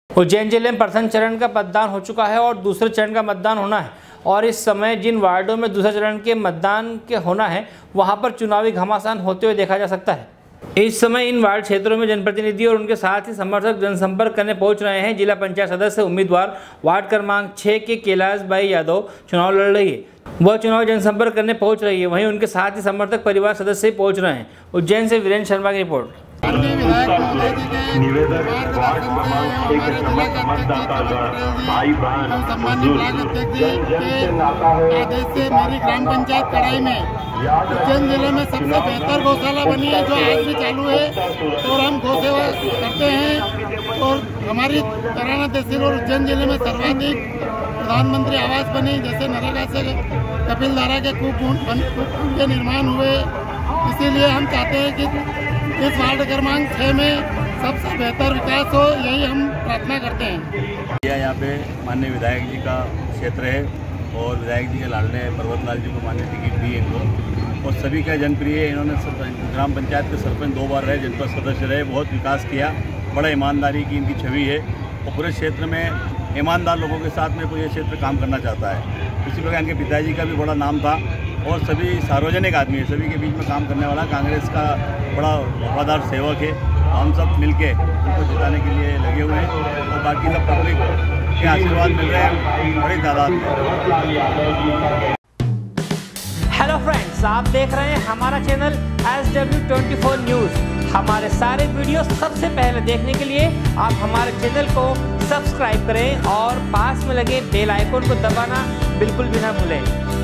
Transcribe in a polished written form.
उज्जैन जिले में प्रथम चरण का मतदान हो चुका है और दूसरे चरण का मतदान होना है और इस समय जिन वार्डों में दूसरे चरण के मतदान के होना है वहां पर चुनावी घमासान होते हुए देखा जा सकता है। इस समय इन वार्ड क्षेत्रों में जनप्रतिनिधि और उनके साथ ही समर्थक जनसंपर्क करने पहुंच रहे हैं। जिला पंचायत सदस्य उम्मीदवार वार्ड क्रमांक 6 के कैलाश भाई यादव चुनाव लड़ रही है। वह चुनाव जनसंपर्क करने पहुंच रही है, वहीं उनके साथ ही समर्थक परिवार सदस्य पहुंच रहे हैं। उज्जैन से वीरेंद्र शर्मा की रिपोर्ट। निवेदक वार्ड क्रमांक 6 के समस्त मतदातागण भाई बहन आदेश से मेरी ग्राम पंचायत कड़ाई में उज्जैन जिले में सबसे बेहतर गौशाला बनी है जो आज भी चालू है और हम गौ सेवा करते हैं और हमारी तराना तहसील और उज्जैन जिले में सर्वाधिक प्रधानमंत्री आवास बनी, जैसे नरेगा से कपिल धारा के कूप के निर्माण हुए। इसीलिए हम चाहते हैं कि इस वार्ड क्रमांक 6 में सबसे बेहतर विकास हो, यही हम प्रार्थना करते हैं। यहाँ पे माननीय विधायक जी का क्षेत्र है और विधायक जी के लाडले पर्वतलाल जी को मान्य टिकट दी है इनको और सभी का जनप्रिय है। इन्होंने ग्राम पंचायत के सरपंच 2 बार रहे, जनपद सदस्य रहे, बहुत विकास किया, बड़ा ईमानदारी की इनकी छवि है और पूरे क्षेत्र में ईमानदार लोगों के साथ में कोई ये क्षेत्र काम करना चाहता है। इसी प्रकार इनके पिताजी का भी बड़ा नाम था और सभी सार्वजनिक आदमी है, सभी के बीच में काम करने वाला, कांग्रेस का बड़ा वफादार सेवक है। हम सब मिलके उनको जिताने के लिए लगे हुए हैं और बाकी सब पब्लिक के आशीर्वाद मिल रहे हैं बड़ी तादाद में। हेलो फ्रेंड्स, आप देख रहे हैं हमारा चैनल SW24 न्यूज़। हमारे सारे वीडियो सबसे पहले देखने के लिए आप हमारे चैनल को सब्सक्राइब करें और पास में लगे बेल आइकन को दबाना बिल्कुल भी ना भूलें।